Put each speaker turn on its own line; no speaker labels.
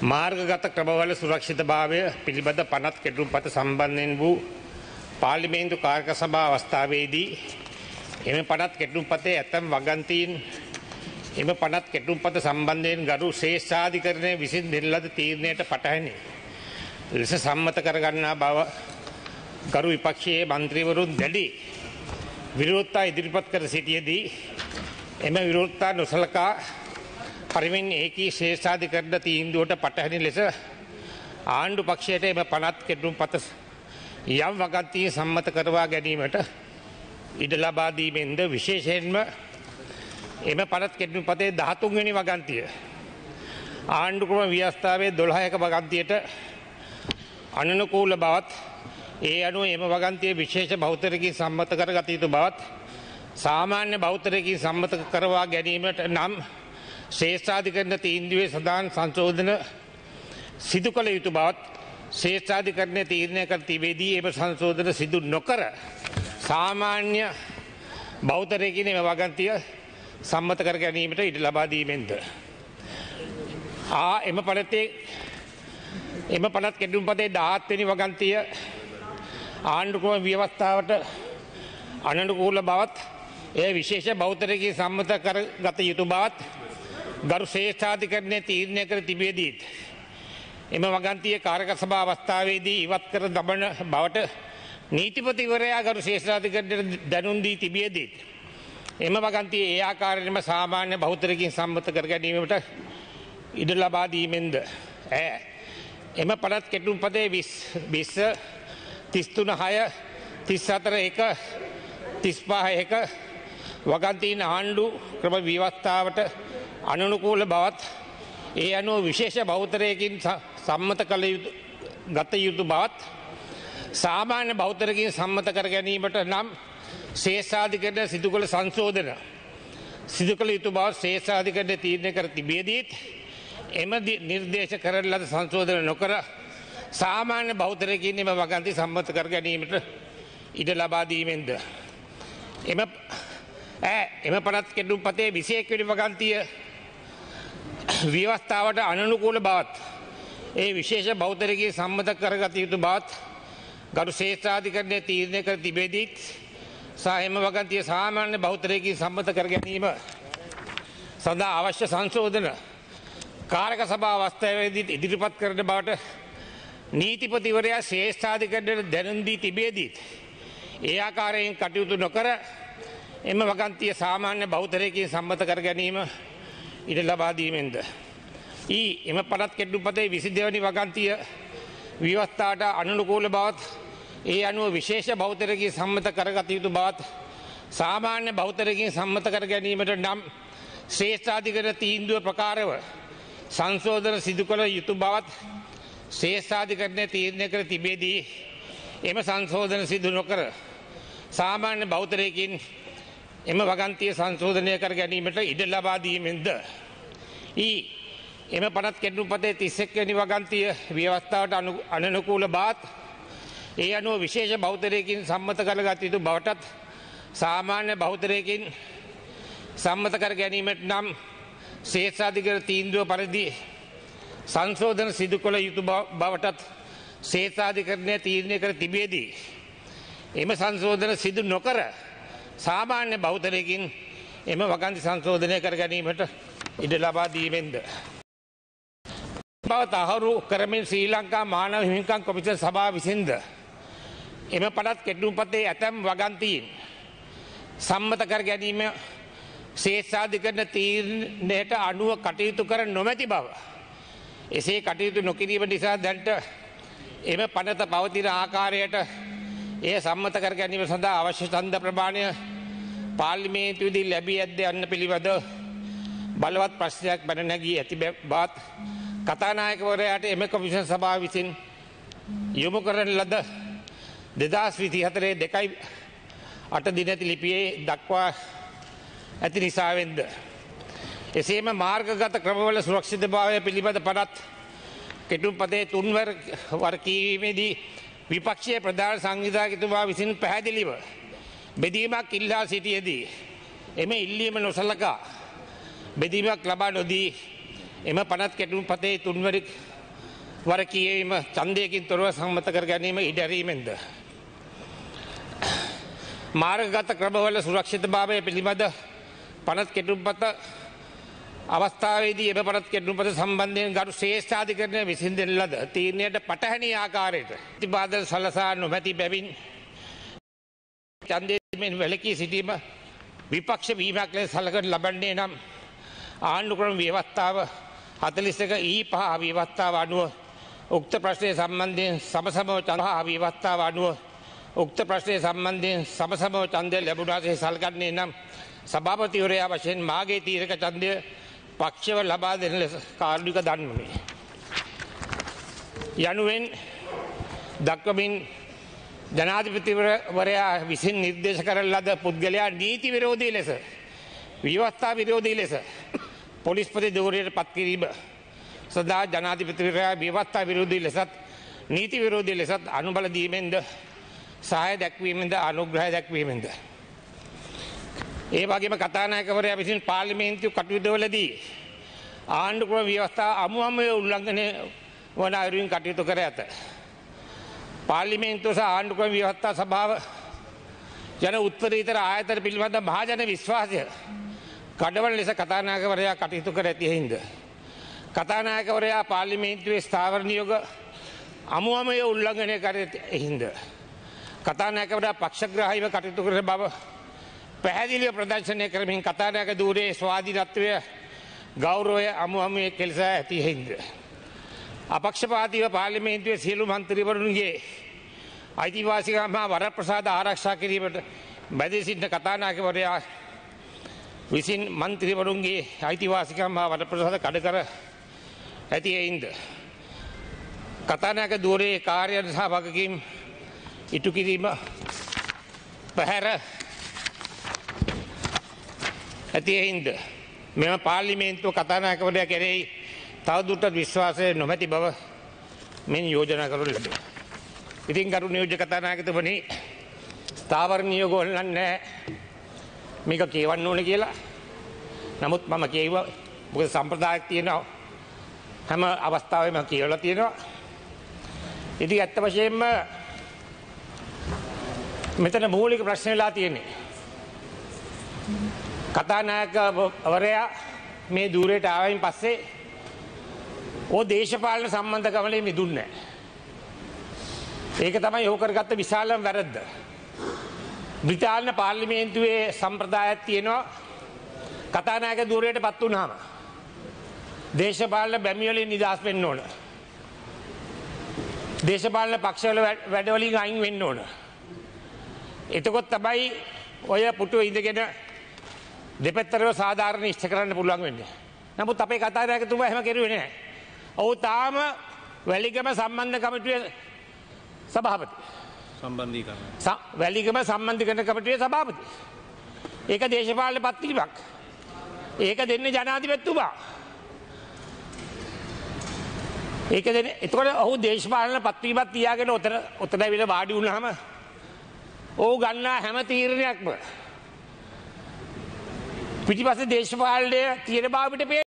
මාර්ගගත ක්‍රමවල සුරක්ෂිතභාවය පිළිබඳ පනත් කෙටුම්පත සම්බන්ධයෙන් වූ පාර්ලිමේන්තු කාර්ක සභා අවස්ථාවේදී එම පනත් කෙටුම්පතේ ඇතැම් වගන්තීන් එම පනත් කෙටුම්පත සම්බන්ධයෙන් ගරු ශ්‍රේෂ්ඨාධිකරණය විසින් දෙන ලද තීරණයට පටහැනි ලෙස සම්මත කරගන්නා බව ගරු විපක්ෂයේ මන්ත්‍රීවරුන් දැඩි විරෝධතා ඉදිරිපත් කර සිටියේදී එම විරෝධතා නොසලකා පරිවෙන් ඒකී ශ්‍රේෂ්ඨාධිකරණ තීන්දුවට පටහැනි ලෙස ආණ්ඩු පක්ෂයට එම පනත් කෙටුම්පත යම් වගන්තීන් සම්මත කරවා ගැනීමට ඉඩ ලබා දීමෙන්ද විශේෂයෙන්ම එම පනත් කෙටුම්පතේ 13 වෙනි වගන්තිය ආණ්ඩු ක්‍රම ව්‍යවස්ථාවේ 12ක වගන්තියට අනනුකූල බවත් ඒ අනුව එම වගන්තිය විශේෂ බහුතරකින් සම්මත කරගත යුතු බවත් සාමාන්‍ය බහුතරකින් සම්මත කරවා ගැනීමට නම් ශ්‍රේෂ්ඨාධිකරණ තීන්දුවේ සදාන් සංශෝධන සිදු කළ යුතු බවත් ශ්‍රේෂ්ඨාධිකරණයේ තීරණය කර තිබෙදී එම සංශෝධන සිදු නොකර සාමාන්‍ය බහුතරයකින් එම වගන්තිය සම්මත කර ගැනීමට ඉඩ ලබා දීමෙන්ද එම පනත් කෙටුම්පතේ 17 වෙනි වගන්තිය ආණ්ඩු ක්‍රම ව්‍යවස්ථාවට අනනුකූල බවත් එය විශේෂ බහුතරයකින් සම්මත කරගත යුතු බවත් ගරු ශ්‍රේෂ්ඨාධිකරණයේ තීරණය කර තිබෙදීත් එම වගන්තියේ කාර්ක සභා අවස්ථාවේදී ඉවත් කර දමන බවට නීතිපතිවරයා ගරු ශ්‍රේෂ්ඨාධිකරණයට දැනුම් දී තිබෙදීත් එම වගන්තියේ ඒ ආකාරයෙන්ම සාමාන්‍ය බහුතරයකින් සම්මත කර ගැනීමට ඉඩ ලබා දීමෙන්ද එම පනත් කෙටුම්පතේ 20 33 6 34 1 35 1 වගන්තීන් ආණ්ඩු ක්‍රම ව්‍යවස්ථාවට අනනුකූල බවත් ඒ අනුව විශේෂ බහුතරයකින් සම්මත කළ ගත යුතු බවත් සාමාන්‍ය බහුතරයකින් සම්මත කර ගැනීමට නම් ශ්‍රේෂ්ඨාධිකරණ සිදු කළ සංශෝධන සිදු කළ යුතු බව ශ්‍රේෂ්ඨාධිකරණය තීරණය කර තිබෙදීත් එම නිර්දේශ කරන ලද සංශෝධන නොකර සාමාන්‍ය බහුතරයකින් එම වගන්ති සම්මත කර ගැනීමට ඉඩ ලබා දීමෙන්ද එම පනත් කෙටුම්පතේ 21 වෙනි වගන්තිය ව්‍යවස්ථාවට අනනුකූල බවත් ඒ විශේෂ බහුතරයකින් සම්මත කරගත යුතු බවත් ගරු ශ්‍රේෂ්ඨාධිකරණයේ තීරණය කර තිබෙදීත් එම වගන්තිය සාමාන්‍ය බහුතරයකින් සම්මත කර ගැනීම සඳහා අවශ්‍ය සංශෝධන කාරක සභා අවස්ථාවේදී ඉදිරිපත් කරන බවට නීතිපතිවරයා ශ්‍රේෂ්ඨාධිකරණයට දැනුම් දී තිබෙදීත් ඒ ආකාරයෙන් කටයුතු නොකර එම වගන්තිය සාමාන්‍ය බහුතරයකින් සම්මත කර ගැනීම ඉඩ ලබා දීමෙන්ද එම පනත් කෙටුම්පතේ 22 වෙනි වගන්තිය ව්‍යවස්ථාවට අනනුකූල බවත් ඒ අනුව විශේෂ බහුතරයකින් සම්මත කරගත යුතු බවත් සාමාන්‍ය බහුතරයකින් සම්මත කර ගැනීමට නම් ශ්‍රේෂ්ඨාධිකරණ තීන්දුව ප්‍රකාරව සංශෝධන සිදු කළ යුතු බවත් ශ්‍රේෂ්ඨාධිකරණයේ තීරණය කර තිබෙදී එම සංශෝධන සිදු නොකර සාමාන්‍ය බහුතරයකින් එම වගන්තිය සංශෝධනය කර ගැනීමට ඉඩ ලබා දීමෙන්ද එම පනත් කෙටුම්පතේ 31 වෙනි වගන්තිය ව්‍යවස්ථාවට අනනුකූල බවත් ඒ අනුව විශේෂ බහුතරයකින් සම්මත කරගත යුතු බවටත් සාමාන්‍ය බහුතරයකින් සම්මත කර ගැනීමට නම් ශ්‍රේෂ්ඨාධිකරණ තීන්දුව පරිදි සංශෝධන සිදු කළ යුතු බවටත් ශ්‍රේෂ්ඨාධිකරණය තීරණය කර තිබෙදී එම සංශෝධන සිදු නොකර සාමාන්‍ය බහුතරයකින් එම වගන්ති සංශෝධනය කර ගැනීමට ඉඩ ලබා දීමෙන්ද බව තහවුරු කරමින් ශ්‍රී ලංකා මානව හිමිකම් කොමිෂන් සභාව විසින්ද එම පනත් කෙටුම්පතේ ඇතැම් වගන්තීන් සම්මත කර ගැනීම ශ්‍රේෂ්ඨාධිකරණ තීරණයට අනුව කටයුතු කර නොමැති බව එසේ කටයුතු නොකිරීම නිසා දැනට එම පනත පවතින ආකාරයට එය සම්මත කර ගැනීම සඳහා අවශ්‍ය ඡන්ද ප්‍රමාණය පාර්ලිමේන්තුවේදී ලැබී ඇද්ද යන්න පිළිබඳ බලවත් ප්‍රශ්නයක් පැන නැගී ඇති බවත් කතානායකවරයාට එම කොමිෂන් සභාව විසින් යොමු කරන ලද 2024 2/8 දිනති ලිපියේ දක්වා ඇති නිසාවෙන්ද එසේම මාර්ගගත ක්‍රමවල සුරක්ෂිතභාවය පිළිබඳ පනත් කෙටුම්පතේ 3 වර කීමේදී විපක්ෂයේ ප්‍රධාන සංවිධායකතුමා විසින් පැහැදිලිව බෙදීමක් ඉල්ලා සිටියේදී එම ඉල්ලීම නොසලකා බෙදීමක් ලබා නොදී එම පනත් කෙටුම්පතේ තුන්වැනි වර කියවීම ඡන්දයකින් තොරව සම්මත කර ගැනීම ඉඩරීමෙන්ද මාර්ගගත ක්‍රමවල සුරක්ෂිතභාවය පිළිබඳ පනත් කෙටුම්පත අවස්ථාවේදී එම පනත් කෙටුම්පත සම්බන්ධයෙන් ගරු ශ්‍රේෂ්ඨාධිකරණය විසින් දෙන ලද තීරණයට පටහැනි ආකාරයට ප්‍රතිපාදන සලසා නොමැති බැවින් ඡන්දයෙන් වැළකී සිටීම විපක්ෂ වීමක් ලෙස සලකනු ලබන්නේ නම් ආණ්ඩුක්‍රම ව්‍යවස්ථාව 41E5 ව්‍යවස්ථාව අනුව උක්ත ප්‍රශ්නය සම්බන්ධයෙන් සමසමව ව්‍යවස්ථාව අනුව උක්ත ප්‍රශ්නය සම්බන්ධයෙන් සමසමව ඡන්දය ලැබුණාසේ සලකන්නේ නම් සභාපතිවරයා වශයෙන් මාගේ තීරක ඡන්දය පක්ෂව ලබා දෙන ලෙස කාරුණික දන්වමි. යනුවෙන් දක්වමින් ජනාධිපතිවරයා විසින් නිර්දේශ කරන ලද පුද්ගලයා නීති විරෝධී ලෙස ව්‍යවස්ථා විරෝධී ලෙස පොලිස්පති ධූරයට පත් කිරීම සදා ජනාධිපතිවරයා ව්‍යවස්ථා විරෝධී ලෙසත් නීති විරෝධී ලෙසත් අනුබල දීමෙන්ද සහාය දැක්වීමෙන්ද අනුග්‍රහය දැක්වීමෙන්ද ඒ වගේම කතානායකවරයා විසින් පාර්ලිමේන්තු කටයුතුවලදී ආණ්ඩුක්‍රම ව්‍යවස්ථාව අමුමය උල්ලංඝනය වන අයුරින් කටයුතු කර ඇත. පාර්ලිමේන්තුව සහ ආණ්ඩුක්‍රම ව්‍යවස්ථා සභාව යන උත්තරීතර ආයතන පිළිබඳ මහජන විශ්වාසය කඩවන ලෙස කතානායකවරයා කටයුතු කර ඇති හින්ද කතානායකවරයා පාර්ලිමේන්තුවේ ස්ථාවර නියෝග අමුමය උල්ලංඝනය කර ඇති හින්ද කතානායකවරයා පක්ෂග්‍රාහීව කටයුතු කරන බව පැහැදිලිව ප්‍රදර්ශනය කරමින් කතානායක ධූරයේ ස්වාධීනත්වය ගෞරවය අමුමය කෙලෙසා ඇති හින්ද අපක්ෂපාතීව පාර්ලිමේන්තුවේ සියලු මන්ත්‍රීවරුන්ගේ අයිතිවාසිකම් හා වරප්‍රසාද ආරක්ෂා කිරීමට බැඳී සිටින කතානායකවරයා විසින් මන්ත්‍රීවරුන්ගේ අයිතිවාසිකම් හා වරප්‍රසාද කඩ කර ඇති හේයින්ද කතානායක ධූරයේ කාර්යයන් සහ වගකීම් ඉටු කිරීම පැහැර ඇති හේයින්ද මෙම පාර්ලිමේන්තුව කතානායකවරයා කෙරෙහි තවදුරටත් විශ්වාසය නොමැති බව මෙන් යෝජනා කරනු ලැබේ. ඉතින් ගරු නියෝජ්‍ය කතානායකතුමනි ස්ථාවර නියෝග ඕන නැහැ මේක කියවන්න ඕනේ කියලා. නමුත් මම කියුවා මොකද සම්ප්‍රදායක් තියෙනවා හැම අවස්ථාවෙම කියවලා තියෙනවා. ඉතින් ඇත්ත වශයෙන්ම මෙතන මූලික ප්‍රශ්න වෙලා තියෙන්නේ කතානායකවරයා මේ ධූරයට ආවයින් පස්සේ ඕ දේශපාලන සම්බන්ධකමලේ මිදුන්නේ නැහැ. ඒක තමයි ඔහු කරගත්ත විශාලම වැරද්ද. බ්‍රිතාන්‍ය පාර්ලිමේන්තුවේ සම්ප්‍රදායක් තියෙනවා කතානායක ධූරයට පත් වුණාම දේශපාලන බැමි වලින් නිදහස් වෙන්න ඕන. දේශපාලන පක්ෂවල වැඩ වලින් අයින් වෙන්න ඕන. එතකොට තමයි ඔය පුටුවේ ඉඳගෙන දෙපැත්තටම සාධාරණ ඉෂ්ට කරන්න පුළුවන් වෙන්නේ. නමුත් අපේ කතානායකතුමා එහෙම කෙරුවේ නැහැ. ඔහු තාම වැලිගම සම්බන්ධ කමිටුවේ සභාපති. වැලිගම සම්බන්ධීකරණ කමිටුවේ සභාපති. ඒක දේශපාලන පත්වීමක්. ඒක දෙන්නේ ජනාධිපතිතුමා. ඒක දෙන්නේ එතකොට ඔහු දේශපාලන පත්වීමක් තියාගෙන ඔතන ඇවිල්ලා වාඩි වුණාම ඔහු ගන්නා හැම තීරණයක්ම පිටිපස්සේ දේශපාලනයේ තියෙන බව අපිට